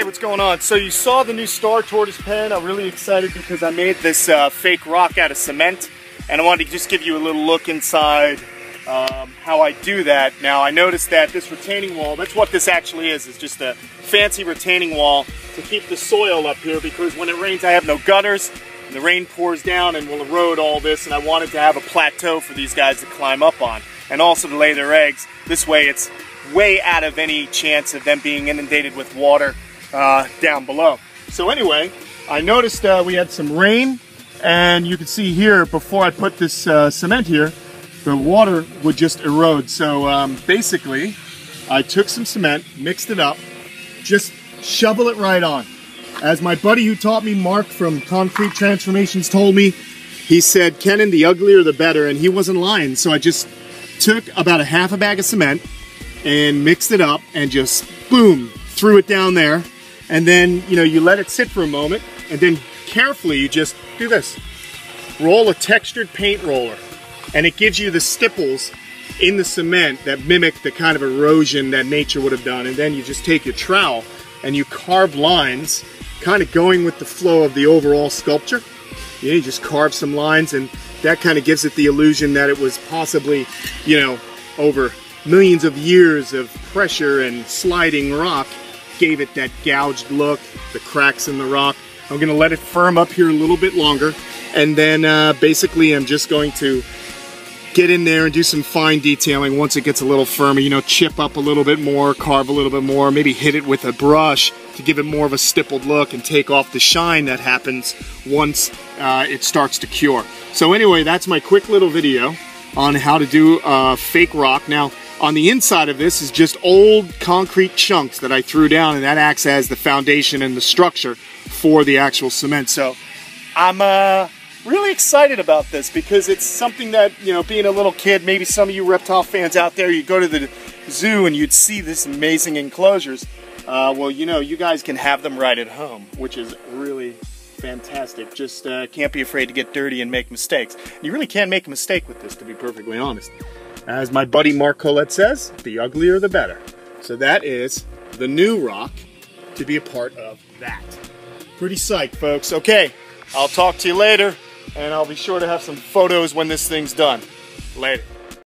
what's going on? So you saw the new Star Tortoise pen. I'm really excited because I made this fake rock out of cement, and I wanted to just give you a little look inside how I do that. Now I noticed that this retaining wall, that's what this actually is just a fancy retaining wall to keep the soil up here, because when it rains I have no gutters and the rain pours down and will erode all this, and I wanted to have a plateau for these guys to climb up on and also to lay their eggs. This way it's way out of any chance of them being inundated with water down below. So anyway, I noticed we had some rain, and you can see here before I put this cement here, the water would just erode. So basically, I took some cement, mixed it up, just shovel it right on. As my buddy who taught me, Mark from Concrete Transformations, told me, he said, Kenan, the uglier the better, and he wasn't lying. So I just took about a half a bag of cement and mixed it up and just, boom, threw it down there. And then, you know, you let it sit for a moment, and then carefully you just do this. Roll a textured paint roller, and it gives you the stipples in the cement that mimic the kind of erosion that nature would have done. And then you just take your trowel and you carve lines, kind of going with the flow of the overall sculpture. Yeah, you just carve some lines, and that kind of gives it the illusion that it was possibly, you know, over millions of years of pressure and sliding rock gave it that gouged look, the cracks in the rock. I'm going to let it firm up here a little bit longer, and then basically I'm just going to get in there and do some fine detailing once it gets a little firmer. You know, chip up a little bit more, carve a little bit more, maybe hit it with a brush to give it more of a stippled look and take off the shine that happens once it starts to cure. So anyway, that's my quick little video on how to do fake rock. Now, on the inside of this is just old concrete chunks that I threw down, and that acts as the foundation and the structure for the actual cement. So I'm really excited about this because it's something that, you know, being a little kid, maybe some of you reptile fans out there, you go to the zoo and you'd see this amazing enclosures. Well, you know, you guys can have them right at home, which is really fantastic. Just can't be afraid to get dirty and make mistakes. You really can't make a mistake with this, to be perfectly honest. As my buddy Mark Collette says, the uglier the better. So that is the new rock to be a part of that. Pretty psyched, folks. Okay, I'll talk to you later, and I'll be sure to have some photos when this thing's done. Later.